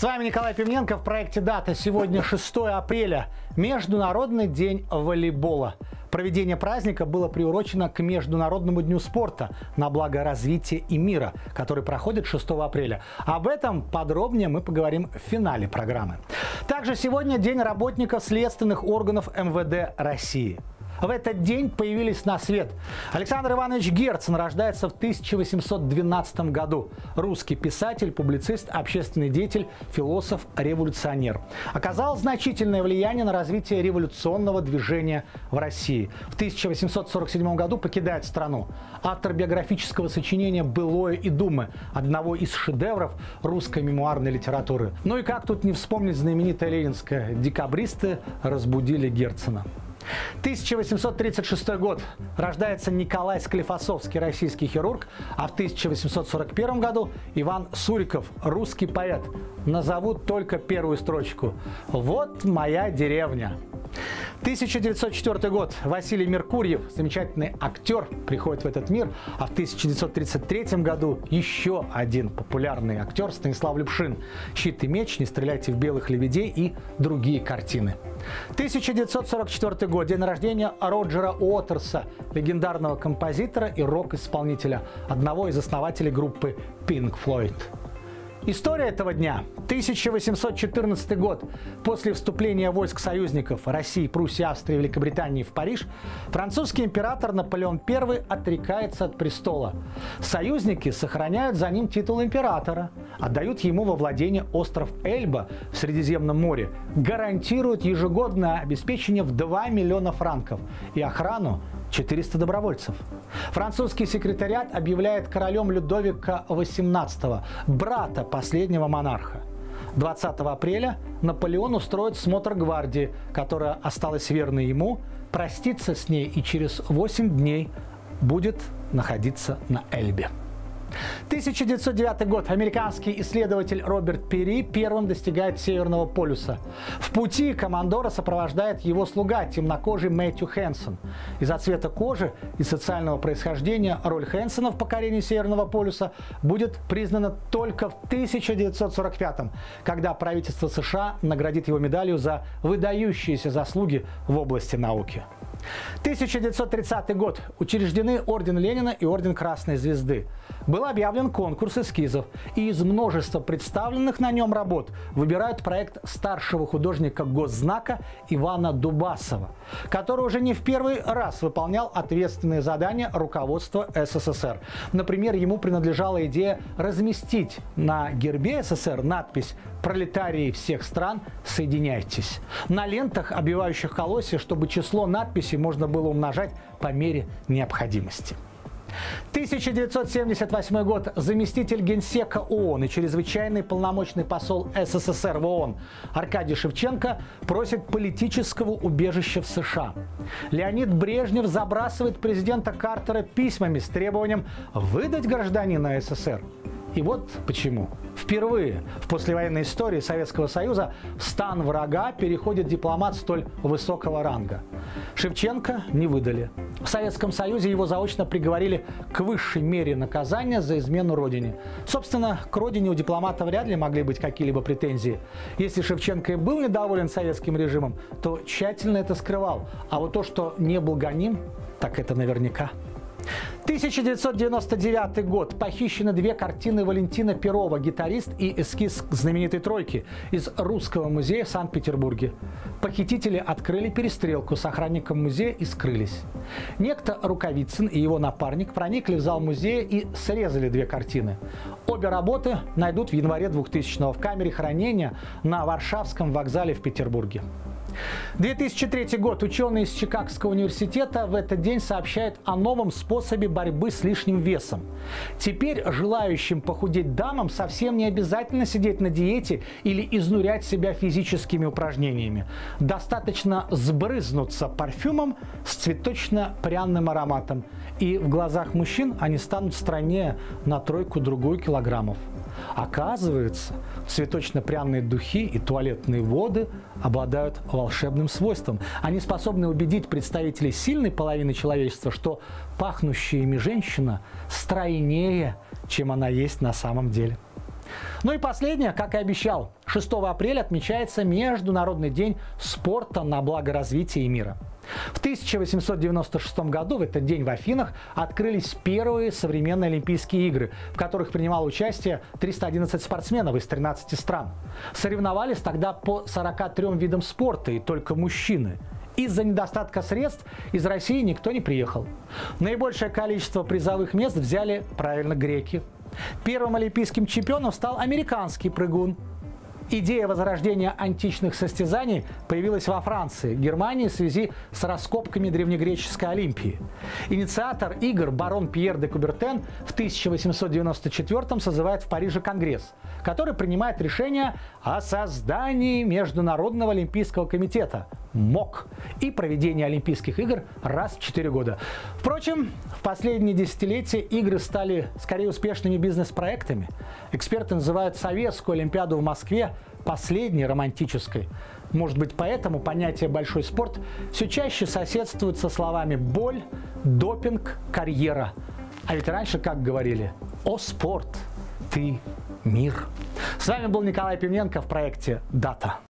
С вами Николай Пименко в проекте «Дата». Сегодня 6 апреля. Международный день волейбола. Проведение праздника было приурочено к Международному дню спорта на благо развития и мира, который проходит 6 апреля. Об этом подробнее мы поговорим в финале программы. Также сегодня День работников следственных органов МВД России. В этот день появились на свет. Александр Иванович Герцен рождается в 1812 году. Русский писатель, публицист, общественный деятель, философ, революционер. Оказал значительное влияние на развитие революционного движения в России. В 1847 году покидает страну. Автор биографического сочинения «Былое и думы», одного из шедевров русской мемуарной литературы. Ну и как тут не вспомнить знаменитое ленинское «Декабристы разбудили Герцена». 1836 год. Рождается Николай Склифосовский, российский хирург, а в 1841 году Иван Суриков, русский поэт. Назову только первую строчку. «Вот моя деревня». 1904 год. Василий Меркурьев, замечательный актер, приходит в этот мир. А в 1933 году еще один популярный актер Станислав Любшин. «Щит и меч», «Не стреляйте в белых лебедей» и другие картины. 1944 год. День рождения Роджера Уотерса, легендарного композитора и рок-исполнителя, одного из основателей группы Pink Floyd. История этого дня. 1814 год. После вступления войск союзников России, Пруссии, Австрии и Великобритании в Париж, французский император Наполеон I отрекается от престола. Союзники сохраняют за ним титул императора, отдают ему во владение остров Эльба в Средиземном море, гарантируют ежегодное обеспечение в 2 миллиона франков и охрану 400 добровольцев. Французский секретариат объявляет королем Людовика XVIII, брата последнего монарха. 20 апреля Наполеон устроит смотр гвардии, которая осталась верной ему, простится с ней и через 8 дней будет находиться на Эльбе. 1909 год. Американский исследователь Роберт Пири первым достигает Северного полюса. В пути командора сопровождает его слуга, темнокожий Мэтью Хэнсон. Из-за цвета кожи и социального происхождения роль Хэнсона в покорении Северного полюса будет признана только в 1945, когда правительство США наградит его медалью за выдающиеся заслуги в области науки. 1930 год. Учреждены орден Ленина и орден Красной Звезды. Был объявлен конкурс эскизов, и из множества представленных на нем работ выбирают проект старшего художника госзнака Ивана Дубасова, который уже не в первый раз выполнял ответственные задания руководства СССР. Например, ему принадлежала идея разместить на гербе СССР надпись «Пролетарии всех стран, соединяйтесь» на лентах, обвивающих колосья, чтобы число надписей можно было умножать по мере необходимости. 1978 год. Заместитель генсека ООН и чрезвычайный полномочный посол СССР в ООН Аркадий Шевченко просит политического убежища в США. Леонид Брежнев забрасывает президента Картера письмами с требованием выдать гражданина СССР. И вот почему. Впервые в послевоенной истории Советского Союза в стан врага переходит дипломат столь высокого ранга. Шевченко не выдали. В Советском Союзе его заочно приговорили к высшей мере наказания за измену родине. Собственно, к родине у дипломата вряд ли могли быть какие-либо претензии. Если Шевченко и был недоволен советским режимом, то тщательно это скрывал. А вот то, что не был гоним, так это наверняка. 1999 год. Похищены 2 картины Валентина Перова, гитарист и эскиз знаменитой «Тройки» из Русского музея в Санкт-Петербурге. Похитители открыли перестрелку с охранником музея и скрылись. Некто Рукавицын и его напарник проникли в зал музея и срезали 2 картины. Обе работы найдут в январе 2000-го в камере хранения на Варшавском вокзале в Петербурге. 2003 год. Ученые из Чикагского университета в этот день сообщают о новом способе борьбы с лишним весом. Теперь желающим похудеть дамам совсем не обязательно сидеть на диете или изнурять себя физическими упражнениями. Достаточно сбрызнуться парфюмом с цветочно-пряным ароматом. И в глазах мужчин они станут стройнее на 3-другую килограммов. Оказывается, цветочно-пряные духи и туалетные воды обладают волшебным свойством. Они способны убедить представителей сильной половины человечества, что пахнущая ими женщина стройнее, чем она есть на самом деле. Ну и последнее, как и обещал, 6 апреля отмечается Международный день спорта на благо развития мира. В 1896 году в этот день в Афинах открылись первые современные Олимпийские игры, в которых принимало участие 311 спортсменов из 13 стран. Соревновались тогда по 43 видам спорта, и только мужчины. Из-за недостатка средств из России никто не приехал. Наибольшее количество призовых мест взяли, правильно, греки. Первым олимпийским чемпионом стал американский прыгун. Идея возрождения античных состязаний появилась во Франции, Германии в связи с раскопками древнегреческой Олимпии. Инициатор игр барон Пьер де Кубертен в 1894 созывает в Париже конгресс, который принимает решение о создании Международного олимпийского комитета МОК и проведении Олимпийских игр раз в 4 года. Впрочем, в последние десятилетия игры стали скорее успешными бизнес-проектами. Эксперты называют Советскую Олимпиаду в Москве последней романтической. Может быть, поэтому понятие «большой спорт» все чаще соседствует со словами «боль», «допинг», «карьера». А ведь раньше как говорили: «О, спорт, ты мир». С вами был Николай Пивненко в проекте «Дата».